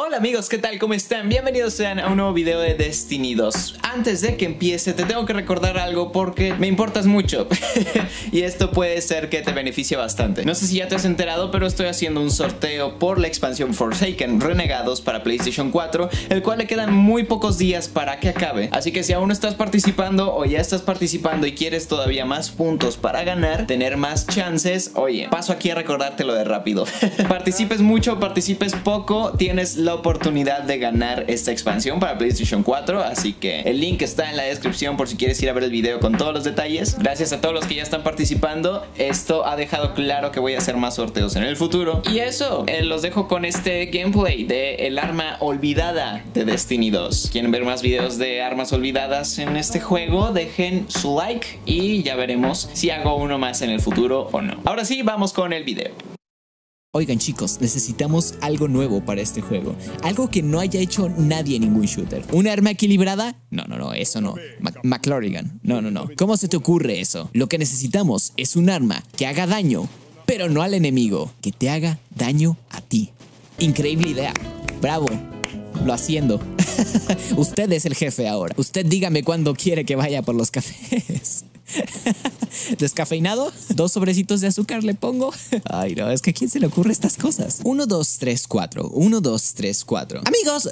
Hola amigos, ¿qué tal? ¿Cómo están? Bienvenidos sean a un nuevo video de Destiny 2. Antes de que empiece te tengo que recordar algo porque me importas mucho y esto puede ser que te beneficie bastante. No sé si ya te has enterado, pero estoy haciendo un sorteo por la expansión Forsaken Renegados para PlayStation 4, el cual le quedan muy pocos días para que acabe. Así que si aún no estás participando o ya estás participando y quieres todavía más puntos para ganar, tener más chances, oye, paso aquí a recordártelo de rápido. Participes mucho, participes poco, tienes la oportunidad de ganar esta expansión para PlayStation 4, así que el link está en la descripción por si quieres ir a ver el video con todos los detalles. Gracias a todos los que ya están participando, esto ha dejado claro que voy a hacer más sorteos en el futuro. Y eso, los dejo con este gameplay de el arma olvidada de Destiny 2. ¿Quieren ver más videos de armas olvidadas en este juego? Dejen su like y ya veremos si hago uno más en el futuro o no. Ahora sí, vamos con el video. Oigan chicos, necesitamos algo nuevo para este juego. Algo que no haya hecho nadie en ningún shooter. ¿Una arma equilibrada? No, eso no. McLaurigan. No. ¿Cómo se te ocurre eso? Lo que necesitamos es un arma que haga daño, pero no al enemigo. Que te haga daño a ti. Increíble idea. Bravo. Lo haciendo. Usted es el jefe ahora. Usted dígame cuándo quiere que vaya por los cafés. ¿Descafeinado? 2 sobrecitos de azúcar le pongo. Ay, no, es que ¿a quién se le ocurre estas cosas? 1, 2, 3, 4. 1, 2, 3, 4. Amigos.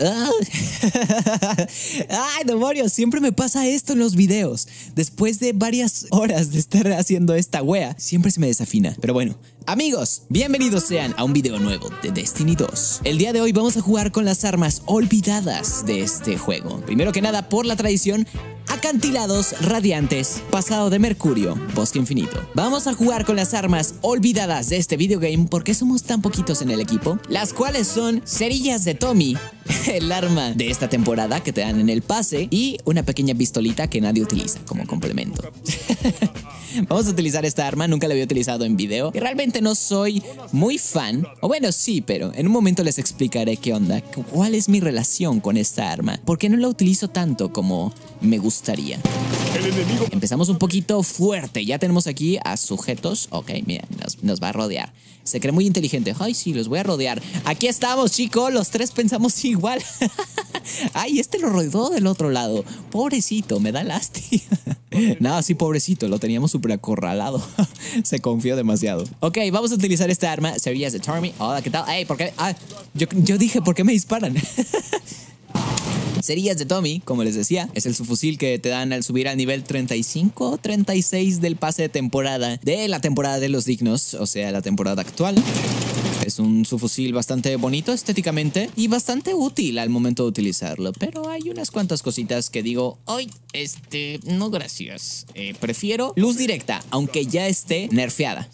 Ay, demonios, siempre me pasa esto en los videos. Después de varias horas de estar haciendo esta wea, siempre se me desafina. Pero bueno, amigos, bienvenidos sean a un video nuevo de Destiny 2. El día de hoy vamos a jugar con las armas olvidadas de este juego. Primero que nada, por la tradición, acantilados radiantes, pasado de mercurio, bosque infinito. Vamos a jugar con las armas olvidadas de este videogame porque somos tan poquitos en el equipo, las cuales son cerillas de Tommy, el arma de esta temporada que te dan en el pase, y una pequeña pistolita que nadie utiliza como complemento. Vamos a utilizar esta arma, nunca la había utilizado en video y realmente no soy muy fan, o bueno sí, pero en un momento les explicaré qué onda, cuál es mi relación con esta arma, porque no la utilizo tanto como me gustaría. Empezamos un poquito fuerte, ya tenemos aquí a sujetos, ok, mira, nos va a rodear. Se cree muy inteligente. Ay, sí, los voy a rodear. Aquí estamos, chicos. Los tres pensamos igual. Ay, este lo rodeó del otro lado. Pobrecito, me da lástima. No, sí, pobrecito. Lo teníamos súper acorralado. Se confió demasiado. Ok, vamos a utilizar esta arma. Cerillas de Tommy. Hola, ¿qué tal? Ey, ¿por qué? Ah, yo dije, ¿por qué me disparan? Cerillas de Tommy, como les decía, es el subfusil que te dan al subir al nivel 35 o 36 del pase de temporada de la temporada de los dignos, o sea, la temporada actual. Es un subfusil bastante bonito estéticamente y bastante útil al momento de utilizarlo, pero hay unas cuantas cositas que digo, ay, no gracias. Prefiero luz directa, aunque ya esté nerfeada.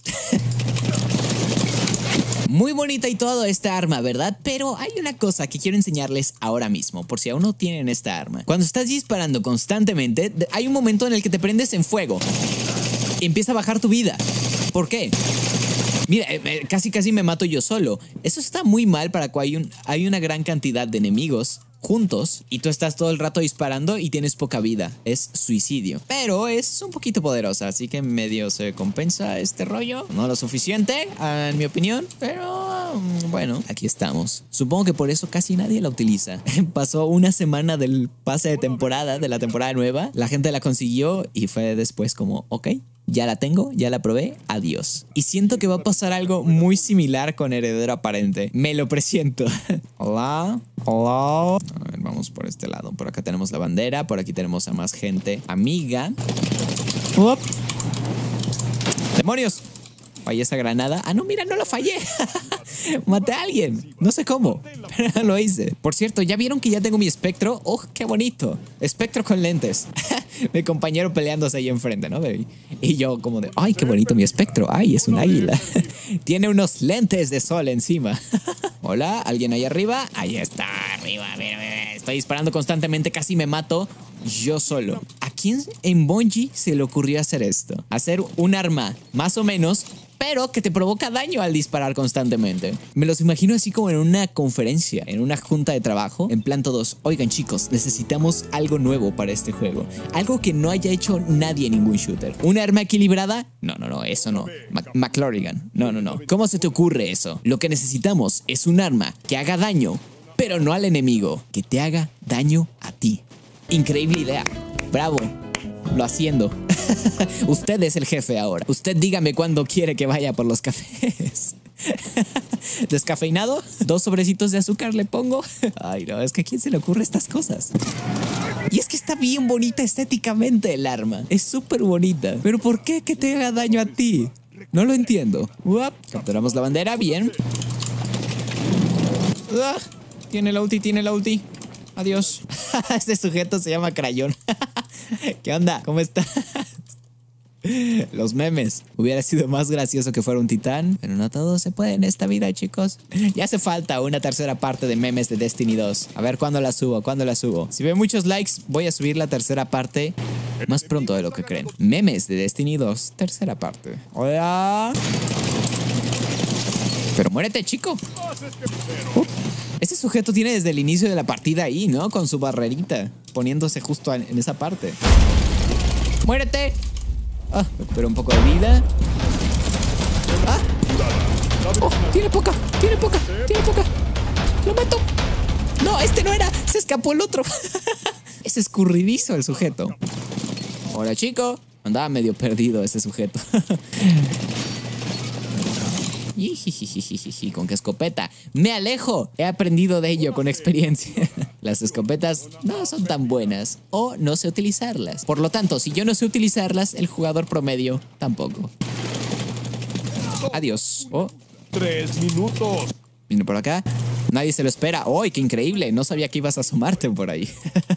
Muy bonita y todo esta arma, ¿verdad? Pero hay una cosa que quiero enseñarles ahora mismo, por si aún no tienen esta arma. Cuando estás disparando constantemente, hay un momento en el que te prendes en fuego y empieza a bajar tu vida. ¿Por qué? Mira, casi me mato yo solo. Eso está muy mal para cuando hay una gran cantidad de enemigos juntos y tú estás todo el rato disparando y tienes poca vida. Es suicidio. Pero es un poquito poderosa, así que medio se compensa este rollo. No lo suficiente, en mi opinión, pero bueno, aquí estamos. Supongo que por eso casi nadie la utiliza. Pasó una semana del pase de temporada, de la temporada nueva. La gente la consiguió y fue después como, ok, ya la tengo, ya la probé, adiós. Y siento que va a pasar algo muy similar con Heredero Aparente. Me lo presiento. Hola. A ver, vamos por este lado. Por acá tenemos la bandera, por aquí tenemos a más gente amiga. ¡Up! ¡Demonios! Fallé esa granada. Ah, no, mira, no lo fallé. Maté a alguien. No sé cómo, pero lo hice. Por cierto, ¿ya vieron que ya tengo mi espectro? ¡Oh, qué bonito! Espectro con lentes. Mi compañero peleándose ahí enfrente, ¿no, baby? Y yo como de, ¡ay, qué bonito mi espectro! ¡Ay, es un águila! Tiene unos lentes de sol encima. Hola, ¿alguien ahí arriba? Ahí está, arriba. Mira. Estoy disparando constantemente, casi me mato yo solo. ¿A quién en Bungie se le ocurrió hacer esto? Hacer un arma más o menos, pero que te provoca daño al disparar constantemente. Me los imagino así como en una conferencia, en una junta de trabajo, en plan todos, oigan chicos, necesitamos algo nuevo para este juego. Algo que no haya hecho nadie en ningún shooter. ¿Una arma equilibrada? No, eso no. McLaurigan. No. ¿Cómo se te ocurre eso? Lo que necesitamos es un arma que haga daño, pero no al enemigo. Que te haga daño a ti. Increíble idea. Bravo. Lo haciendo. Usted es el jefe ahora. Usted dígame cuándo quiere que vaya por los cafés. ¿Descafeinado? 2 sobrecitos de azúcar le pongo. Ay, no, es que ¿a quién se le ocurre estas cosas? Y es que está bien bonita estéticamente el arma. Es súper bonita. Pero ¿por qué que te haga daño a ti? No lo entiendo. Capturamos la bandera, bien. Tiene la ulti, tiene la ulti. Adiós. Este sujeto se llama Crayón. ¿Qué onda? ¿Cómo estás? Los memes. Hubiera sido más gracioso que fuera un titán, pero no todo se puede en esta vida, chicos. Ya hace falta una tercera parte de memes de Destiny 2. A ver cuándo la subo, cuándo la subo. Si ve muchos likes, voy a subir la tercera parte más pronto de lo que creen. Memes de Destiny 2, tercera parte. Hola. Pero muérete, chico. Este sujeto tiene desde el inicio de la partida ahí, ¿no? Con su barrerita, poniéndose justo en esa parte. ¡Muérete! Pero un poco de vida. ¡Oh! Tiene poca, tiene poca, tiene poca. ¡Lo mato! No, este no era. Se escapó el otro. Es escurridizo el sujeto. Hola, chico. Andaba medio perdido ese sujeto. ¿Con qué escopeta? ¡Me alejo! He aprendido de ello con experiencia. Las escopetas no son tan buenas o no sé utilizarlas. Por lo tanto, si yo no sé utilizarlas, el jugador promedio tampoco. Adiós. 3 minutos. Vino por acá. Nadie se lo espera. ¡Ay, qué increíble! No sabía que ibas a asomarte por ahí.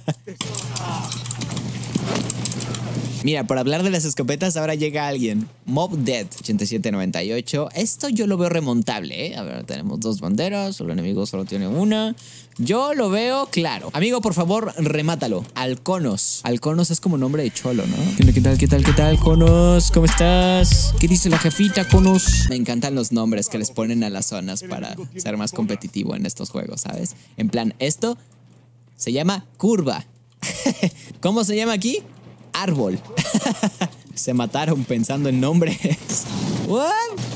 Mira, por hablar de las escopetas, ahora llega alguien. Mob Dead 8798. Esto yo lo veo remontable, ¿eh? A ver, tenemos 2 banderas. El enemigo solo tiene una. Yo lo veo claro. Amigo, por favor, remátalo. Alconos. Alconos es como nombre de cholo, ¿no? ¿Qué tal, qué tal, qué tal, Conos? ¿Cómo estás? ¿Qué dice la jefita, Conos? Me encantan los nombres que les ponen a las zonas para ser más competitivo en estos juegos, ¿sabes? En plan, esto se llama curva. ¿Cómo se llama aquí? Árbol. Se mataron pensando en nombres. What?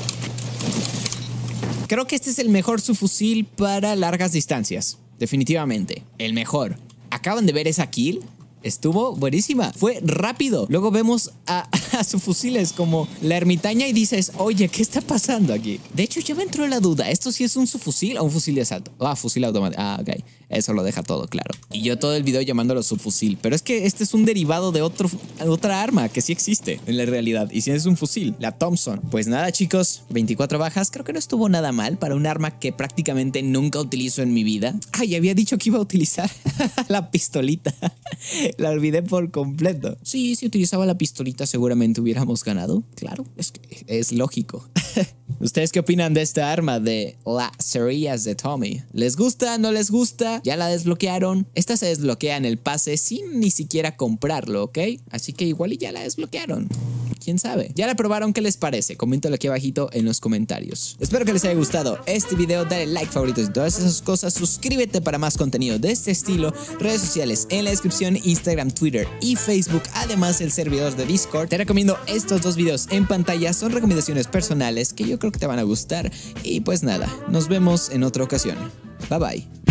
Creo que este es el mejor subfusil para largas distancias. Definitivamente. El mejor. ¿Acaban de ver esa kill? Estuvo buenísima. Fue rápido. Luego vemos a subfusiles como la ermitaña y dices, oye, ¿qué está pasando aquí? De hecho, ya me entró la duda. ¿Esto sí es un subfusil o un fusil de asalto? Fusil automático. Ok. Eso lo deja todo claro. Y yo todo el video llamándolo subfusil. Pero es que este es un derivado de otra arma que sí existe en la realidad. Y si es un fusil, la Thompson. Pues nada, chicos. 24 bajas. Creo que no estuvo nada mal para un arma que prácticamente nunca utilizo en mi vida. Y había dicho que iba a utilizar la pistolita. La olvidé por completo. Sí, si utilizaba la pistolita seguramente hubiéramos ganado. Claro, es lógico. ¿Ustedes qué opinan de esta arma de las cerillas de Tommy? ¿Les gusta? ¿No les gusta? ¿Ya la desbloquearon? Esta se desbloquea en el pase sin ni siquiera comprarlo, ¿ok? Así que igual y ya la desbloquearon. ¿Quién sabe? ¿Ya la probaron? ¿Qué les parece? Coméntalo aquí abajito en los comentarios. Espero que les haya gustado este video. Dale like, favoritos y todas esas cosas. Suscríbete para más contenido de este estilo. Redes sociales en la descripción. Instagram, Twitter y Facebook. Además el servidor de Discord. Te recomiendo estos 2 videos en pantalla. Son recomendaciones personales que yo creo que te van a gustar. Y pues nada, nos vemos en otra ocasión. Bye bye.